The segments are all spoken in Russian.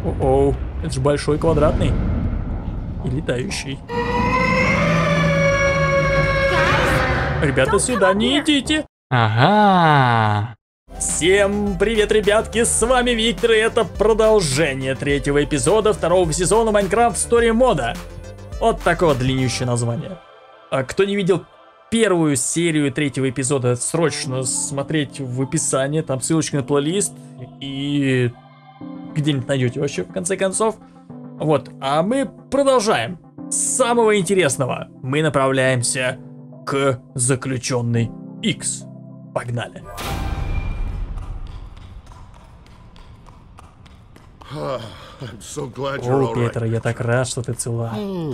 О-оу, это же большой квадратный. И летающий. Ребята, сюда не идите. Ага. Всем привет, ребятки, с вами Виктор, и это продолжение третьего эпизода второго сезона Minecraft Story Moda. Вот такое длиннющее название. А кто не видел первую серию третьего эпизода, срочно смотреть в описании, там ссылочка на плейлист, и где-нибудь найдете вообще в конце концов. Вот, а мы продолжаем. С самого интересного мы направляемся к заключенной X. Погнали. О, Петр, я так рад, что ты цела.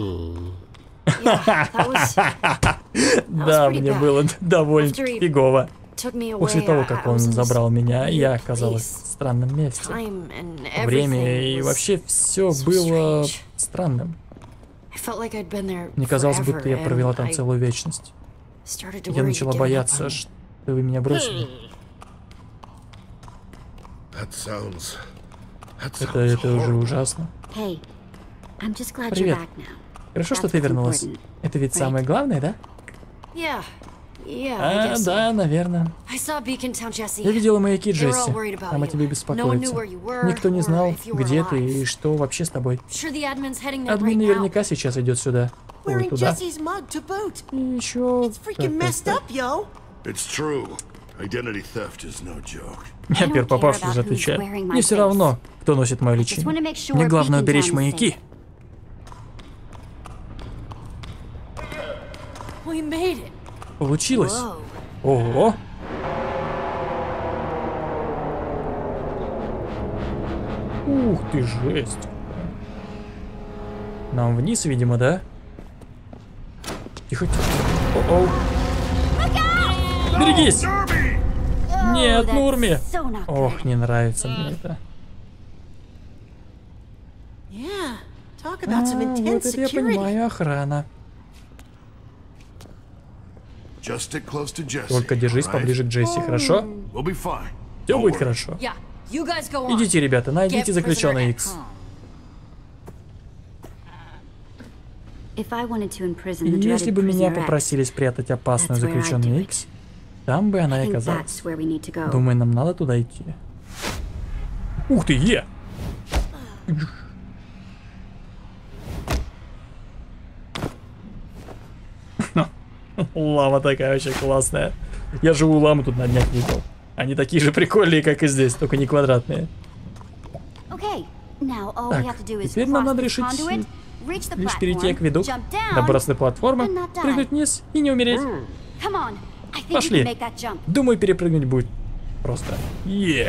Да, мне было довольно фигово. После того, как он забрал меня, я оказалась в странном месте. Время и вообще все было странным. Мне казалось, будто я провела там целую вечность. Я начала бояться, что вы меня бросили. Это уже ужасно. Привет. Хорошо, что ты вернулась. Это ведь самое главное, да? Да, наверное. Я видела маяки, Джесси. Там о тебе беспокоятся. Никто не знал, где ты и что вообще с тобой. Админ наверняка сейчас идет сюда. Ой, туда. И еще... Я первый попавший же отвечаю. Мне все равно, кто носит мою личину. Мне главное уберечь маяки. Получилось. Ого. Ух ты, жесть. Нам вниз, видимо, да? Тихо, тихо. О-оу. Берегись! Нет, Нурми! Ох, не нравится мне это. Вот это я понимаю, охрана. Только держись поближе к Джесси, хорошо? Все будет хорошо. Идите, ребята, найдите заключенный X. Если бы меня попросили спрятать опасную заключенную X, там бы она и оказалась. Думаю, нам надо туда идти. Ух ты, е! Лама такая вообще классная. Я живую ламу тут на днях видел. Они такие же прикольные, как и здесь, только не квадратные. Так, теперь нам надо решить лишь перейти акведук, добраться до платформы, прыгнуть вниз и не умереть. Пошли. Думаю, перепрыгнуть будет просто. И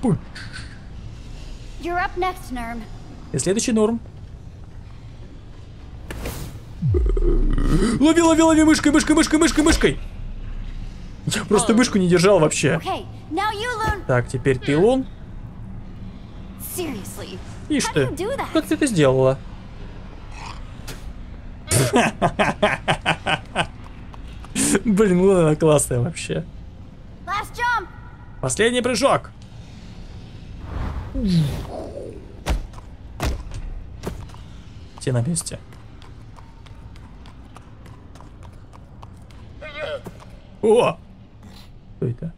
следующий Норм. Лови, мышкой. Я просто мышку не держал вообще. Так, теперь ты, Лун. Ишь ты, как ты это сделала? Блин, Луна она классная вообще. Последний прыжок. Все на месте. О! Что это?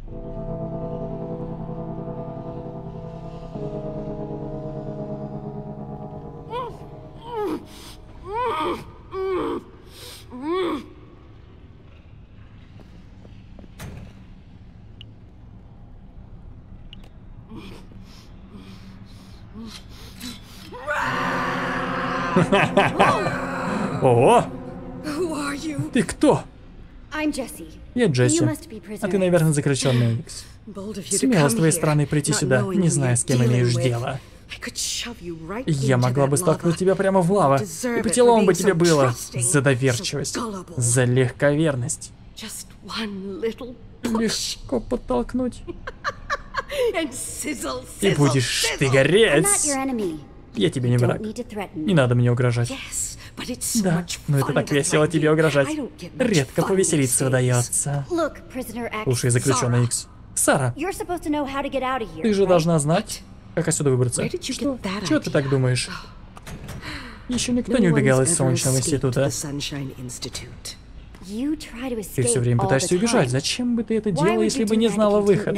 Ого! Ты кто? Я Джесси. А ты, наверное, заключенный X. Смело с твоей стороны прийти сюда, не зная, с кем имеешь дело. Я могла бы столкнуть тебя прямо в лаву, и по делам бы тебе было за доверчивость, за легковерность. Легко подтолкнуть. И будешь ты гореть. Я тебе не враг. Не надо мне угрожать. Да, но это так весело тебе угрожать. Редко повеселиться удается. Слушай, заключенный X. Сара, ты же должна знать, Как отсюда выбраться? Что? Чего ты так думаешь? Еще никто не убегал из Солнечного института. Ты все время пытаешься убежать. Зачем бы ты это делала, если бы не знала выход?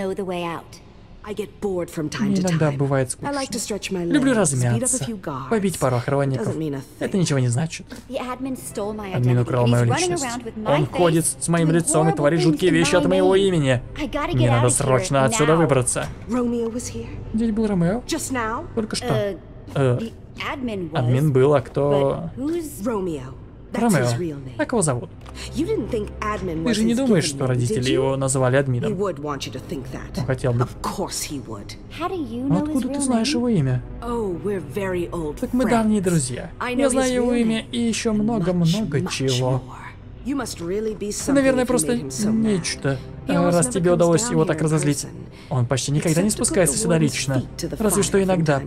Мне иногда бывает скучно. Люблю размяться, побить пару охранников. Это ничего не значит. Админ украл мою личность. Он ходит с моим лицом и творит жуткие вещи от моего имени. Мне надо срочно отсюда выбраться. Здесь был Ромео? Только что. Админ был, а кто... Ромео. Как его зовут? Ты же не думаешь, что родители его назвали админом? Он хотел бы. Но откуда ты знаешь его имя? Так мы давние друзья. Я знаю его имя и еще много-много чего. Ты, наверное, просто нечто, раз тебе удалось его так разозлить. Он почти никогда не спускается сюда лично. Разве что иногда.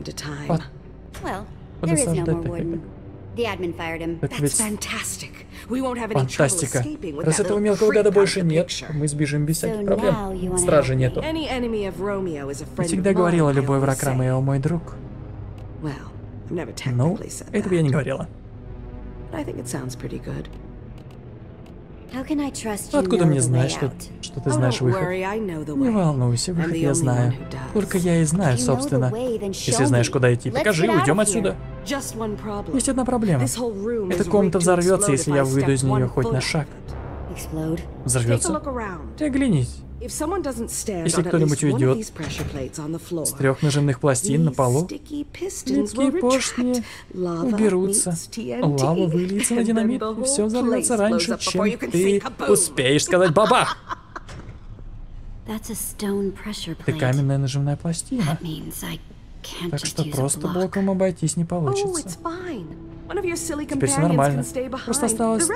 Так ведь... Фантастика. Раз этого мелкого гада больше нет, мы сбежим без всяких проблем. Стражи нету. Я всегда говорила, любой враг Ромео мой друг. Ну, этого я не говорила. Откуда мне знать, что ты знаешь выход? Не волнуйся, выход я знаю. Только я и знаю, собственно. Если знаешь, куда идти, покажи, уйдем отсюда. Есть одна проблема. Эта комната взорвется, если я выйду из нее хоть на шаг. Взорвется? Ты оглянись. Если кто-нибудь уйдет с 3 нажимных пластин на полу, липкие поршни уберутся, лава выльется на динамит, и все взорвется раньше, чем ты успеешь сказать бабах! Это каменная нажимная пластина. Так что просто блоком обойтись не получится. Теперь все нормально. Просто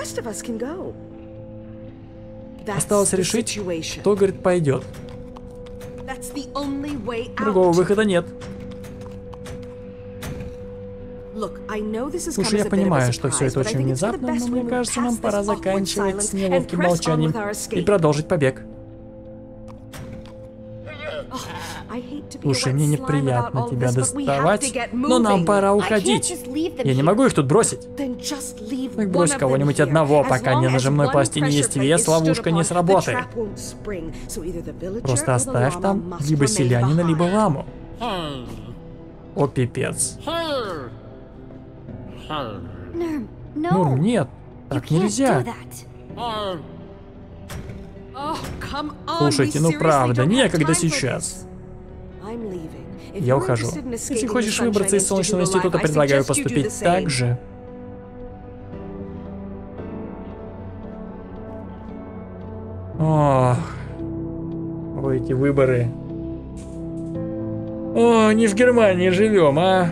осталось решить, кто, говорит, пойдет. Другого выхода нет. Слушай, я понимаю, что все это очень внезапно, но мне кажется, нам пора заканчивать с неловким молчанием и продолжить побег. Слушай, мне неприятно тебя доставать, но нам пора уходить. Я не могу их тут бросить. Так брось кого-нибудь одного, пока не нажимной пластине есть вес, ловушка не сработает. Просто оставь там либо селянина, либо ламу. О, пипец. Нурм, нет, так нельзя. Слушайте, ну правда, некогда сейчас. Я ухожу. Если хочешь выбраться из Солнечного института, предлагаю поступить так же. Ох. Ой, эти выборы. О, не в Германии живем, а.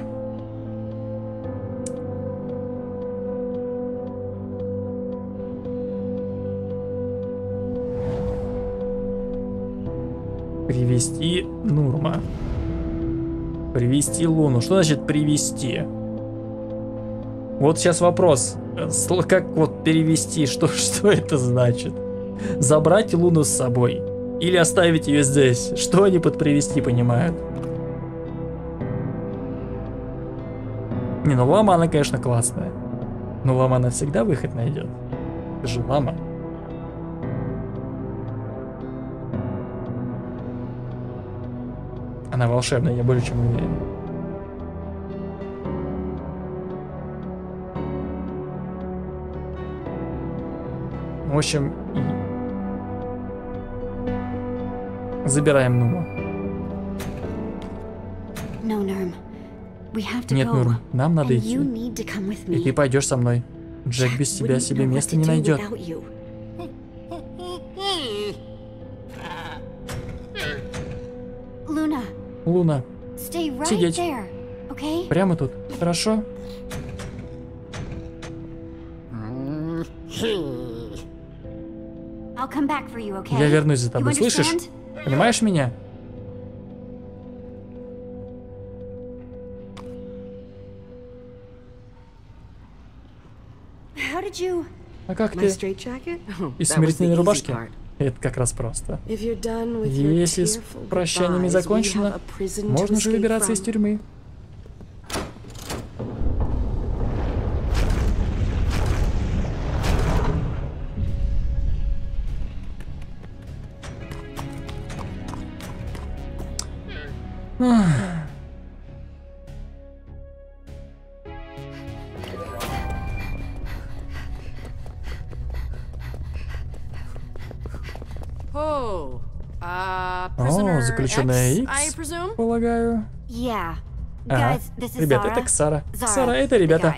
Привести Нурма. Привести Луну. Что значит привести? Вот сейчас вопрос. Как вот перевести? Что это значит? Забрать Луну с собой? Или оставить ее здесь? Что они под привести понимают? Не, ну лама, она, конечно, классная. Но лама, она всегда выход найдет. Это же лама. Она волшебная, я более чем уверен. В общем, забираем Нурма. Нет, Нурм, нам надо идти. И ты пойдешь со мной. Джек без тебя себе места не найдет. Луна, сидеть. Прямо тут, хорошо? Я вернусь за тобой, слышишь? Понимаешь меня? А как ты? Из смирительной рубашки? Это как раз просто. Если с прощаниями закончено, можно же выбираться из тюрьмы. О, заключенная Икс, полагаю. Ага. Ребята, это Ксара. Ксара, это ребята.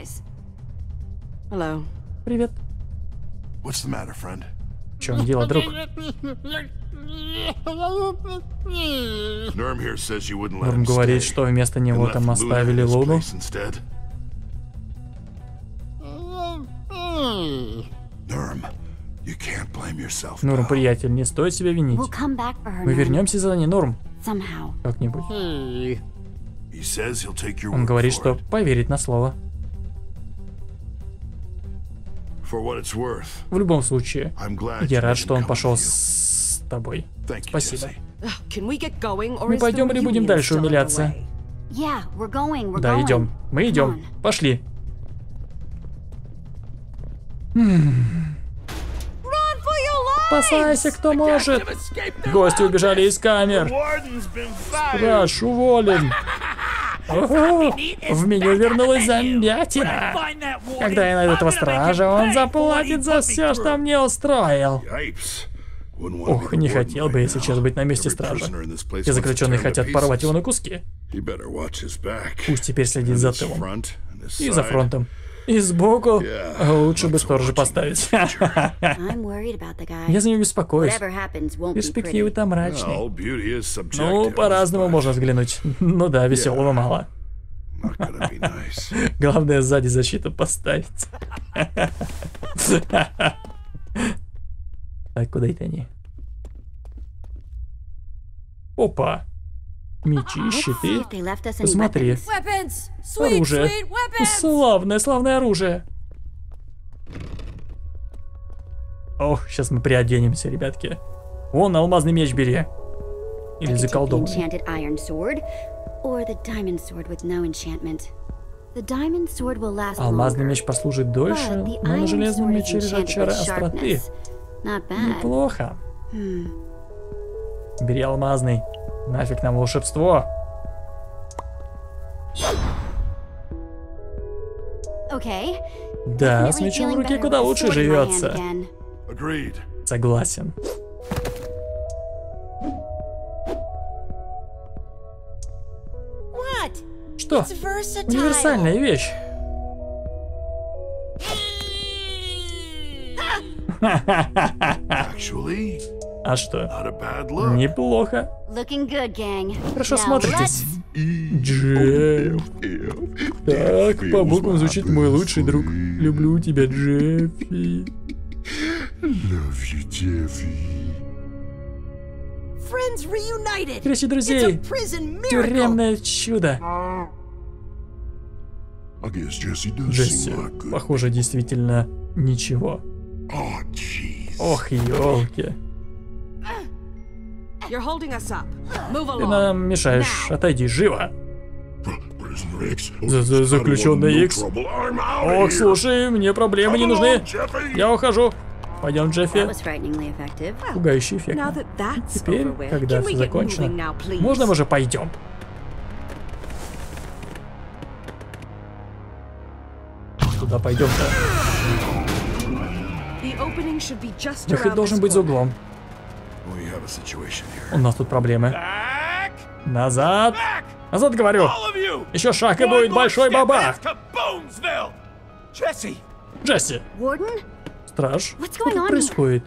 Привет. В чем дело, друг? Норм говорит, что вместо него там оставили Луну. Норм, приятель, не стоит себя винить. Мы вернемся за ней, Норм. Как-нибудь. Он говорит, что поверит на слово. В любом случае, я рад, что он пошел с тобой. Спасибо. Мы пойдем или будем дальше умиляться? Да, идем. Мы идем. Пошли. Спасайся, кто может. Гости убежали из камер. Страж уволен. Ого, в меню вернулась замятина. Когда я найду этого стража, он заплатит за все, что мне устроил. Ох, не хотел бы я сейчас быть на месте стража. И заключенные хотят порвать его на куски. Пусть теперь следит за тылом. И за фронтом. И сбоку. Лучше бы сторожа поставить. Я за него беспокоюсь. Перспективы там мрачные. Ну, по-разному можно взглянуть. Ну да, веселого мало. Главное, сзади защиту поставить. Так, куда это они? Опа. Мечи, щиты. Посмотри. Оружие. Славное, славное оружие. Ох, сейчас мы приоденемся, ребятки. Вон, алмазный меч бери. Или заколдованный. Алмазный меч послужит дольше, но на железном мече лежат чары остроты. Неплохо. Бери алмазный. Нафиг нам волшебство. Да, с мечом в руке куда лучше живется. Согласен. Что? Универсальная вещь. А что? Неплохо. Хорошо смотритесь. Джефф. Так, по буквам звучит мой лучший друг. Люблю тебя, Джеффи. Встреча друзей. Тюремное чудо. Джесси, похоже, действительно ничего. Ох, ёлки. Ты нам мешаешь. Отойди, живо. Заключенный Икс. Ох, слушай, мне проблемы не нужны. Я ухожу. Пойдем, Джеффи. Пугающий эффект. Теперь, когда все закончено, можно мы уже пойдем? Куда пойдем-то? Выход должен быть за углом. У нас тут проблемы. Назад! Назад, говорю! Еще шаг и будет большой бабах! Джесси! Страж, что тут происходит?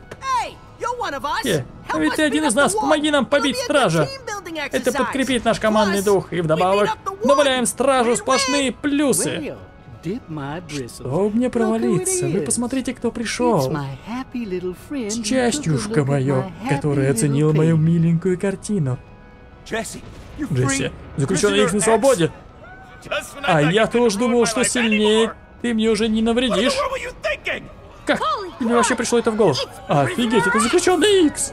Ведь ты один из нас, помоги нам побить стража! Это подкрепит наш командный дух, и вдобавок добавляем стражу сплошные плюсы! Чтоб мне провалиться, вы посмотрите, кто пришел. Счастьюшка мое, которая оценила мою миленькую картину. Джесси, заключенный Икс на свободе. А я-то уж думал, что сильнее ты мне уже не навредишь. Как? Мне вообще пришло это в голову. Офигеть, это заключенный Икс.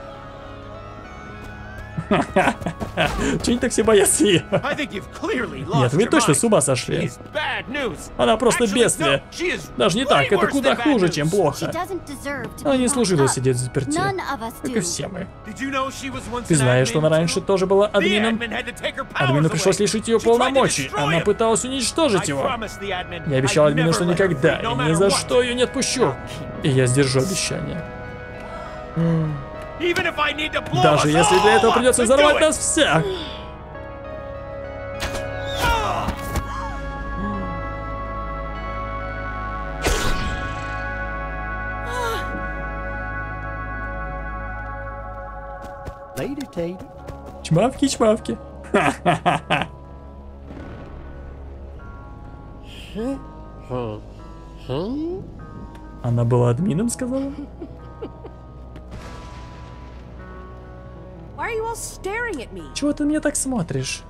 Чего они так все боятся ее? Нет, вы точно с ума сошли. Она просто бедствие. Даже не так, это куда хуже, чем плохо. Она не служила сидеть заперти, как и все мы. Ты знаешь, что она раньше тоже была админом? Админу пришлось лишить ее полномочий. Она пыталась уничтожить его. Я обещал админу, что никогда и ни за что ее не отпущу. И я сдержу обещание. Даже если для этого придется взорвать нас всех. Чмавки-чмавки. Она была админом, сказала? Чего ты мне так смотришь?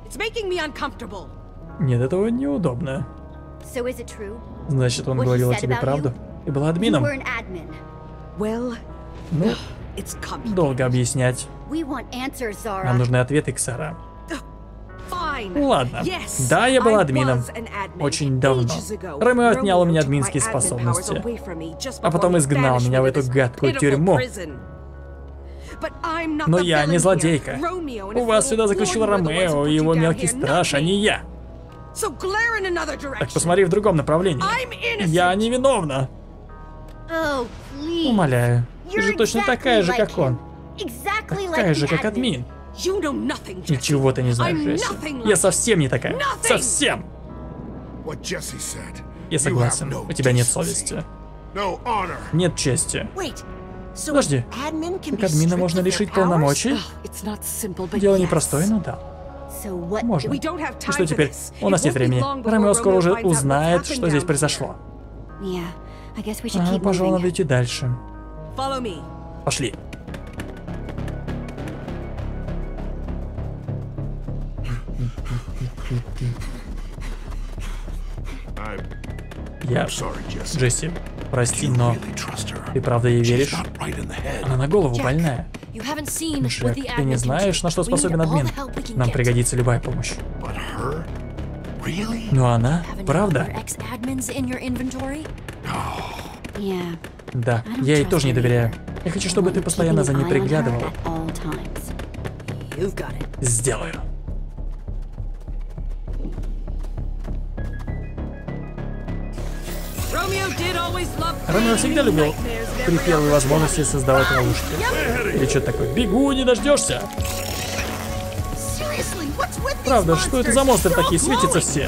Нет, этого неудобно. Значит, он говорил о тебе правду? Ты была админом? Ну, долго объяснять. Нам нужны ответы, Ксара. Ладно. Да, я была админом. Очень давно. Ромео отнял у меня админские способности. А потом изгнал меня в эту гадкую тюрьму. Но я не злодейка. У вас сюда заключил Ромео и его мелкий страж, а не я. Так посмотри в другом направлении. Я невиновна. Умоляю. Ты же точно такая же, как он. Такая же, как админ. Ничего ты не знаешь, Джесси. Я совсем не такая. Совсем. Я согласен. У тебя нет совести. Нет чести. Подожди, так админа можно лишить полномочий? Дело непростое, но да. Можно. И что теперь? У нас нет времени. Ромео скоро уже узнает, что здесь произошло. Пожалуй, надо идти дальше. Пошли. Джесси, прости, но ты правда ей веришь? Она на голову больная. Джек, ты не знаешь, на что способен админ? Нам пригодится любая помощь. Но она, правда? Да, я ей тоже не доверяю. Я хочу, чтобы ты постоянно за ней приглядывал. Сделаю. Ромео всегда любил при первой возможности создавать ловушки. Или что такое? Бегу, не дождешься. Правда, что это за монстры такие? Светятся все.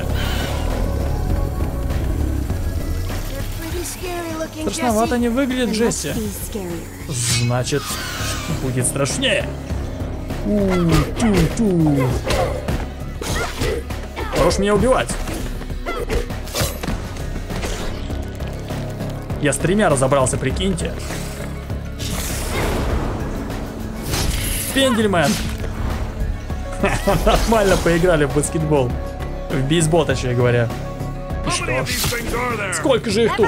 Страшновато они выглядят, Джесси. Значит, будет страшнее. Хорош меня убивать. Я с 3 разобрался, прикиньте. Пендельмен. Нормально поиграли в баскетбол. В бейсбол, точнее говоря. И что? Сколько же их тут?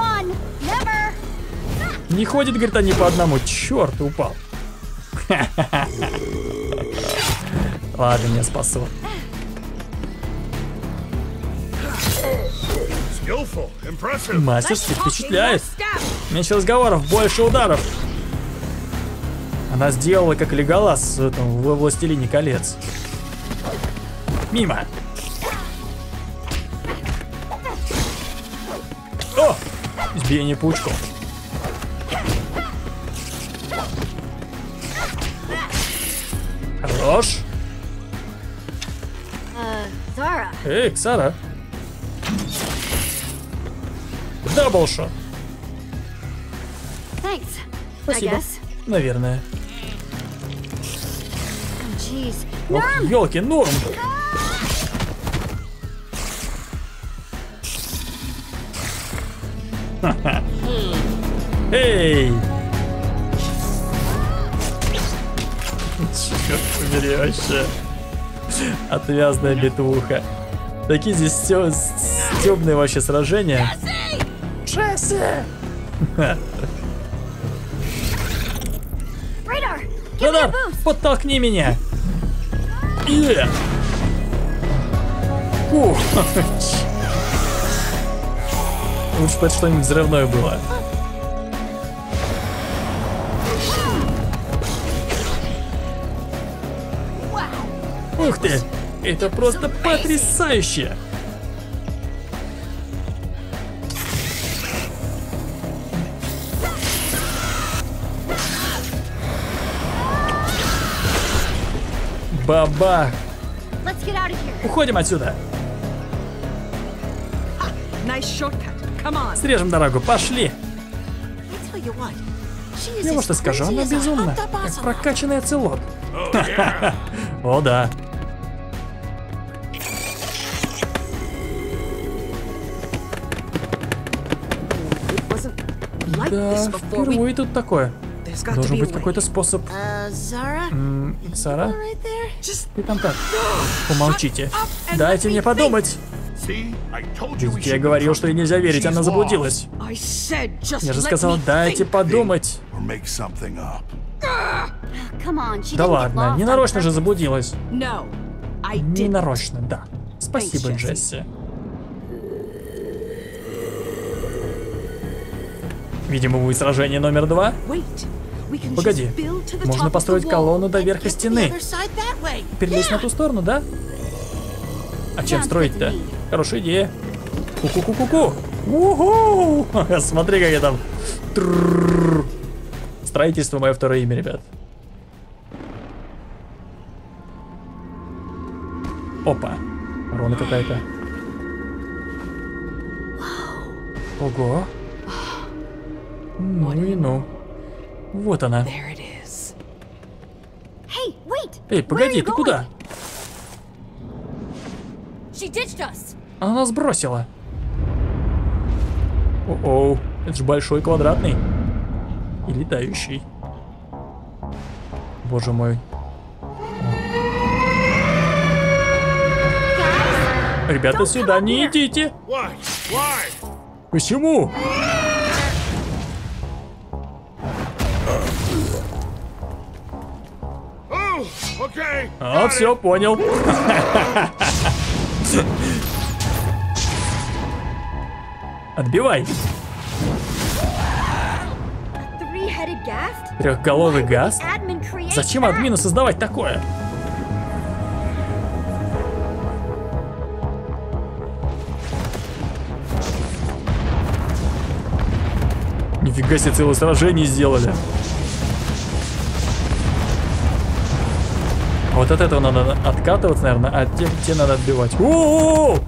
Не ходит, говорит, они по одному. Черт, упал. Ладно, меня спасу. Мастерски, впечатляет. Меньше разговоров, больше ударов. Она сделала, как Леголас во «Властелине колец». Мимо. О! Избиение паучков. Хорош. Эй, Ксара. Даблшот. Спасибо. Наверное. Ох, ёлки, Норм. Эй! Черт побери, вообще. Отвязная битвуха. Такие здесь все темные вообще сражения. Джесси! Радар, подтолкни меня. Ух. Лучше бы это что-нибудь взрывное было. Ух ты! Это просто потрясающе! Баба! Уходим отсюда! Срежем дорогу, пошли! Я вот что скажу, она безумна, как прокачанный оцелот. О да. Да, впервые тут такое. Должен быть какой-то способ. Сара? Ты там как? Помолчите. Дайте мне подумать. Ведь я говорил, что ей нельзя верить, она заблудилась. Я же сказал, дайте подумать. Да ладно, не нарочно же заблудилась. Не нарочно, да. Спасибо, Джесси. Видимо, будет сражение номер 2. Погоди, можно построить колонну до верха стены. Перелезть на ту сторону, да? А чем строить-то? Хорошая идея. Ку-ку-ку-ку-ку. Уху! Смотри, как я там. Строительство — мое второе имя, ребят. Опа. Рона какая-то. Ого. Ну и ну. Вот она. Эй, погоди, ты куда? Она нас бросила. О-оу, это же большой квадратный. И летающий. Боже мой. Ребята, сюда не идите. Почему? А, все, понял. Отбивай. Трехголовый газ? Зачем админу создавать такое? Нифига себе, целое сражение сделали. Вот от этого надо откатываться, наверное, а те надо отбивать. О-о-о!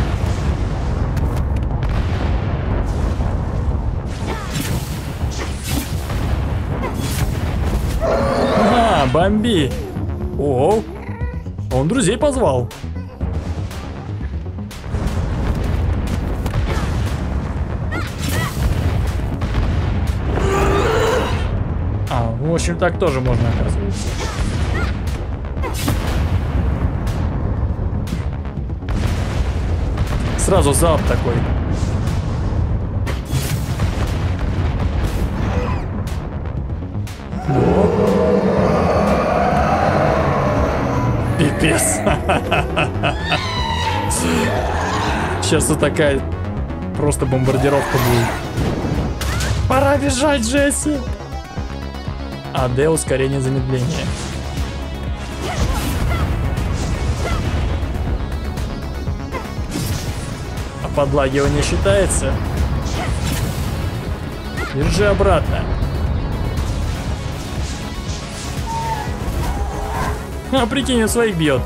А, бомби! О, он друзей позвал. А, в общем, так тоже можно, оказывается. Сразу залп такой. Пипец. Сейчас вот такая просто бомбардировка будет. Пора бежать, Джесси. АД ускорение замедления. Подлагивание считается. Держи обратно. А прикинь, он своих бьет.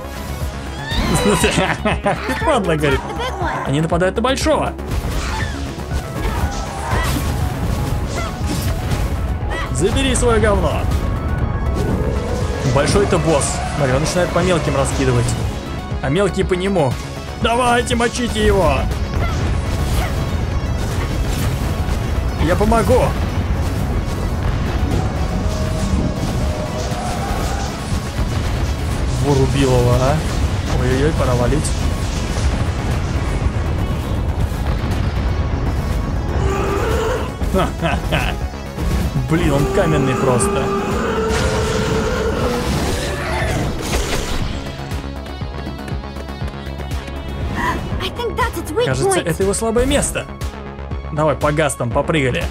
Падла, говорит. Они нападают на большого. Забери свое говно. Большой-то босс. Смотри, он начинает по мелким раскидывать. А мелкие по нему. Давайте, мочите его. Я помогу. Вырубил его, а? Ой-ой-ой, пора валить. Блин, он каменный просто. Кажется, это его слабое место. Давай по гастам попрыгали.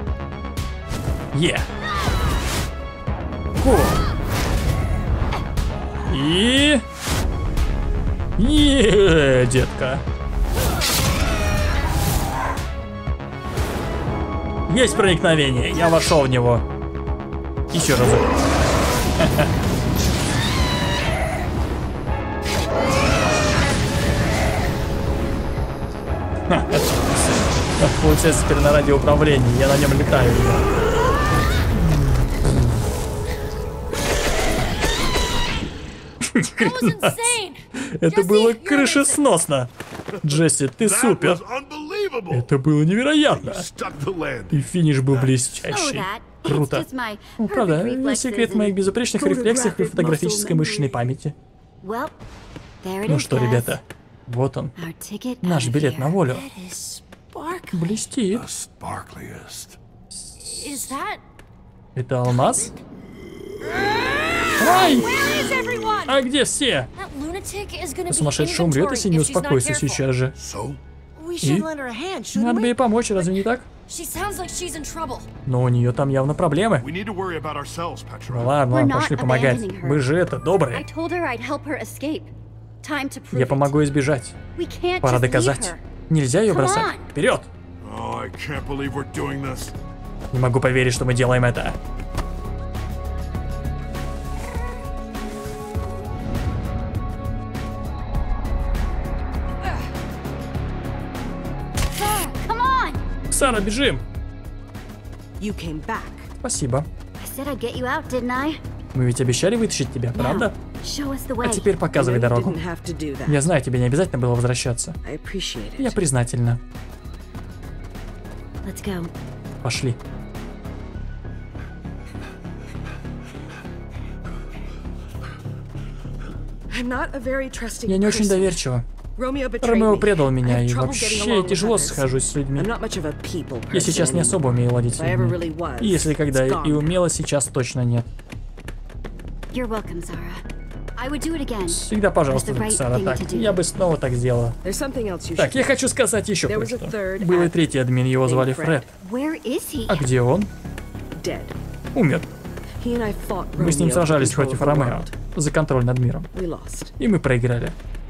Ко. И... детка. Есть проникновение, я вошел в него. Еще разок. Получается, теперь на радиоуправлении, я на нем летаю. Это было крышесносно. Джесси, ты супер. Это было невероятно. И финиш был блестящий. Круто. Ну, правда, секрет моих безупречных рефлексов и фотографической мышечной памяти. Ну что, ребята, вот он. Наш билет на волю. Блестит. Это алмаз? Ай! А где все? Сумасшедший умрет, если не успокоится сейчас же. И? Надо бы ей помочь, разве не так? Но у нее там явно проблемы. Ну ладно, пошли помогать. Мы же это, добрые. Я помогу избежать. Пора доказать. Нельзя ее бросать. Вперед! Не могу поверить, что мы делаем это. Сара, бежим! Спасибо. Мы ведь обещали вытащить тебя, правда? А теперь показывай дорогу. Я знаю, тебе не обязательно было возвращаться. Я признательна. Пошли. Я не очень доверчива. Ромео предал меня, и вообще я тяжело схожусь с людьми. Я сейчас не особо умею ладить с людьми. И если когда и умела, сейчас точно нет. Всегда, пожалуйста, Сара, так. Я бы снова так сделала. Так, я хочу сказать еще кое-что. Был и третий админ, его звали Фред. А где он? Умер. Мы с ним сражались против Ромео за контроль над миром. И мы проиграли.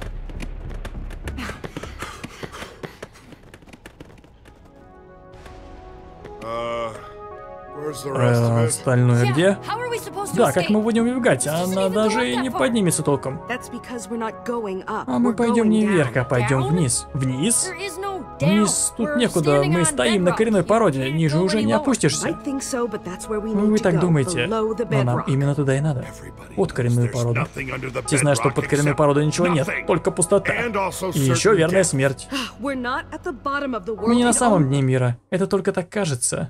Остальное где? Да, как мы будем убегать? Она даже и не поднимется толком. А мы пойдем не вверх, а пойдем вниз. Вниз? Вниз тут некуда, мы стоим на коренной породе, ниже уже не опустишься. Вы так думаете, но нам именно туда и надо. Под коренную породу. Все знают, что под коренной породой ничего нет, только пустота. И еще верная смерть. Мы не на самом дне мира, это только так кажется.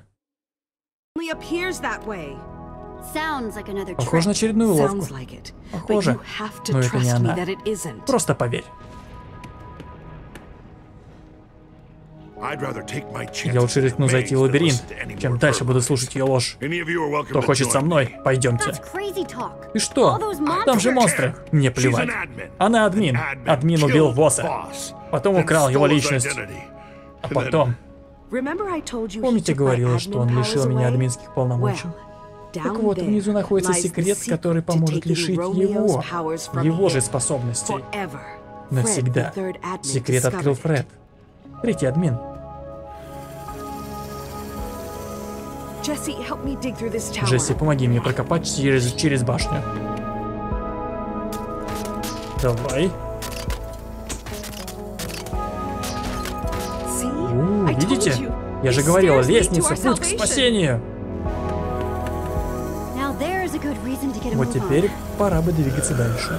Похоже на очередную уловку. Похоже, но это не она. Просто поверь. Я лучше рискну зайти в лабиринт, чем дальше буду слушать ее ложь. Кто хочет со мной, пойдемте. И что? Там же монстры. Мне плевать. Она админ. Админ убил босса. Потом украл его личность. А потом... Помните, говорила, что он лишил меня админских полномочий? Так вот, внизу находится секрет, который поможет лишить его же способностей. Навсегда. Секрет открыл Фред. Третий админ. Джесси, помоги мне прокопать через башню. Давай. Видите? Я же говорила, лестница, путь к спасению. Вот теперь пора бы двигаться дальше.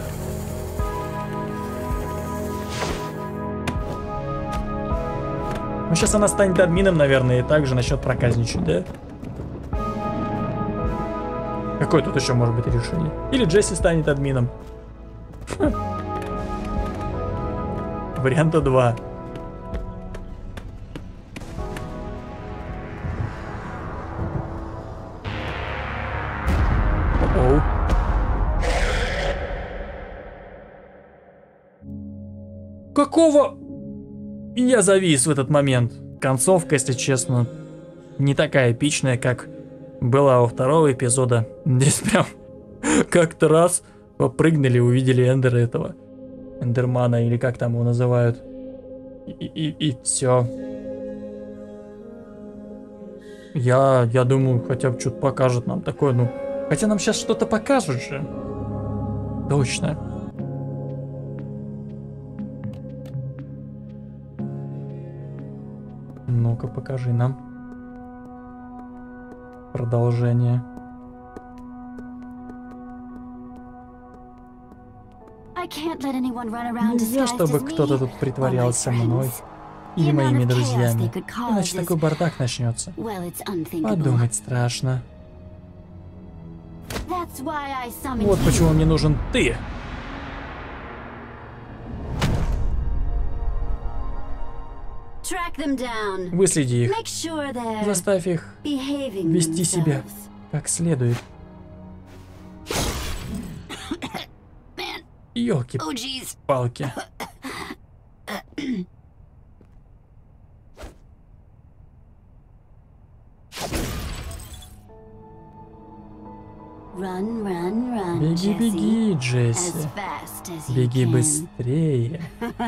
Ну, сейчас она станет админом, наверное, и также начнет проказничать, да? Какое тут еще может быть решение? Или Джесси станет админом. Варианта 2. Какого? Я завис в этот момент. Концовка, если честно, не такая эпичная, как была у второго эпизода. Здесь прям как-то раз попрыгнули, увидели Эндера этого. Эндермана, или как там его называют. И все. Я думаю, хотя бы что-то покажет нам такое, ну... Хотя нам сейчас что-то покажут же. Точно. Ну-ка, покажи нам. Продолжение. Нельзя, чтобы кто-то тут притворялся мной или моими друзьями. Иначе такой бардак начнется. Подумать страшно. Вот почему мне нужен ты. Выследи их. Заставь их вести себя как следует. Ёлки-палки. Беги, беги, Джесси. Беги быстрее.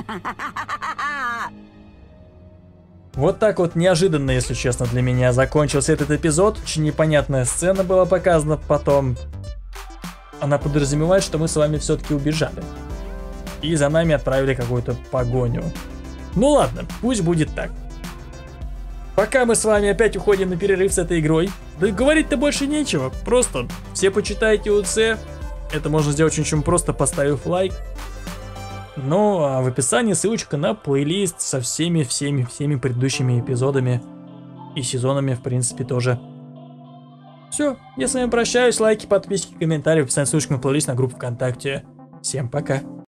Вот так вот неожиданно, если честно, для меня закончился этот эпизод. Очень непонятная сцена была показана потом. Она подразумевает, что мы с вами все-таки убежали. И за нами отправили какую-то погоню. Ну ладно, пусть будет так. Пока мы с вами опять уходим на перерыв с этой игрой. Да говорить-то больше нечего. Просто все почитайте УЦ. Это можно сделать очень просто, поставив лайк. Ну а в описании ссылочка на плейлист со всеми предыдущими эпизодами. И сезонами, в принципе, тоже. Все, я с вами прощаюсь. Лайки, подписки, комментарии. В описании ссылочка на плейлист на группу ВКонтакте. Всем пока.